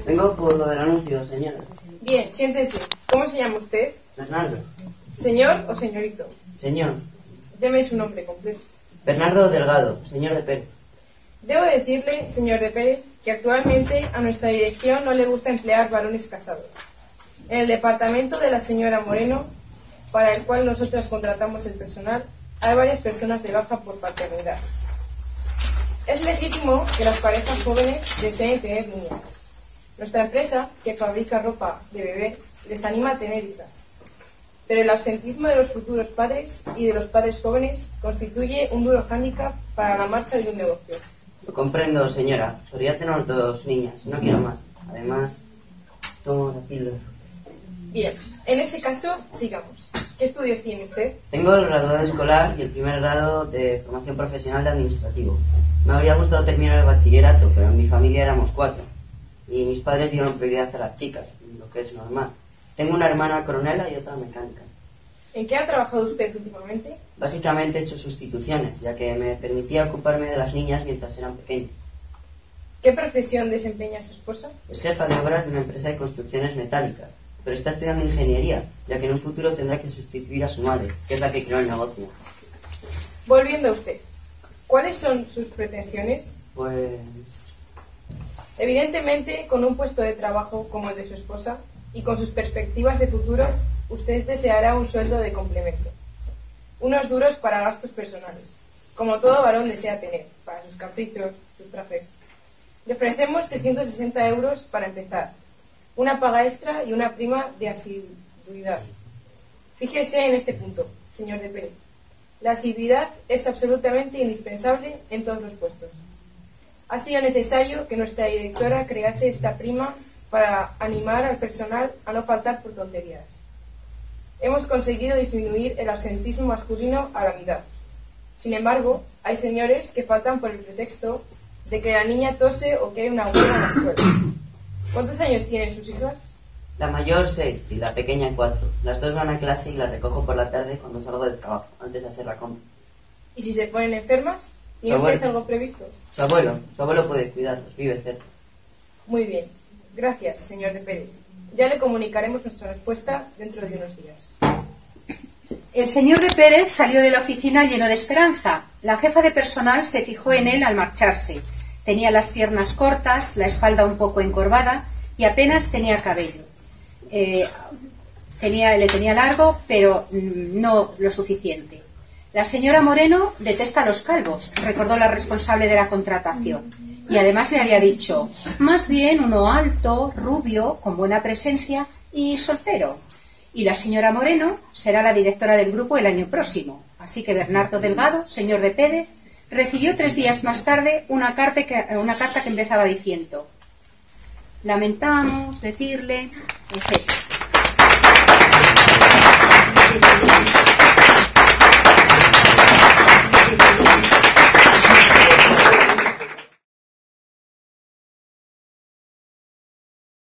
Vengo por lo del anuncio, señora. Bien, siéntese. ¿Cómo se llama usted? Bernardo. ¿Señor o señorito? Señor. Deme su nombre completo. Bernardo Delgado, señor de Pérez. Debo decirle, señor de Pérez, que actualmente a nuestra dirección no le gusta emplear varones casados. En el departamento de la señora Moreno, para el cual nosotros contratamos el personal, hay varias personas de baja por paternidad. Es legítimo que las parejas jóvenes deseen tener niñas. Nuestra empresa, que fabrica ropa de bebé, les anima a tener hijas. Pero el absentismo de los futuros padres y de los padres jóvenes constituye un duro hándicap para la marcha de un negocio. Lo comprendo, señora, pero ya tenemos 2 niñas, no quiero más. Además, tomo la píldora. Bien, en ese caso, sigamos. ¿Qué estudios tiene usted? Tengo el graduado escolar y el primer grado de formación profesional de administrativo. Me habría gustado terminar el bachillerato, pero en mi familia éramos 4. Y mis padres dieron prioridad a las chicas, lo que es normal. Tengo una hermana coronela y otra mecánica. ¿En qué ha trabajado usted últimamente? Básicamente he hecho sustituciones, ya que me permitía ocuparme de las niñas mientras eran pequeñas. ¿Qué profesión desempeña su esposa? Es jefa de obras de una empresa de construcciones metálicas, pero está estudiando ingeniería, ya que en un futuro tendrá que sustituir a su madre, que es la que creó el negocio. Volviendo a usted, ¿cuáles son sus pretensiones? Pues... Evidentemente, con un puesto de trabajo como el de su esposa y con sus perspectivas de futuro, usted deseará un sueldo de complemento. Unos duros para gastos personales, como todo varón desea tener, para sus caprichos, sus trajes. Le ofrecemos 360 euros para empezar, una paga extra y una prima de asiduidad. Fíjese en este punto, señor de Pérez. La asiduidad es absolutamente indispensable en todos los puestos. Ha sido necesario que nuestra directora crease esta prima para animar al personal a no faltar por tonterías. Hemos conseguido disminuir el absentismo masculino a la mitad. Sin embargo, hay señores que faltan por el pretexto de que la niña tose o que hay una huelga en la escuela. ¿Cuántos años tienen sus hijas? La mayor 6 y la pequeña 4. Las 2 van a clase y las recojo por la tarde cuando salgo del trabajo, antes de hacer la compra. ¿Y si se ponen enfermas? ¿Tiene usted algo previsto? Su abuelo puede cuidarlos, vive cerca. Muy bien. Gracias, señor de Pérez. Ya le comunicaremos nuestra respuesta dentro de unos días. El señor de Pérez salió de la oficina lleno de esperanza. La jefa de personal se fijó en él al marcharse. Tenía las piernas cortas, la espalda un poco encorvada y apenas tenía cabello. Le tenía largo, pero no lo suficiente. La señora Moreno detesta a los calvos, recordó la responsable de la contratación. Y además le había dicho, más bien uno alto, rubio, con buena presencia y soltero. Y la señora Moreno será la directora del grupo el año próximo. Así que Bernardo Delgado, señor de Pérez, recibió 3 días más tarde una carta que empezaba diciendo: lamentamos decirle, etc.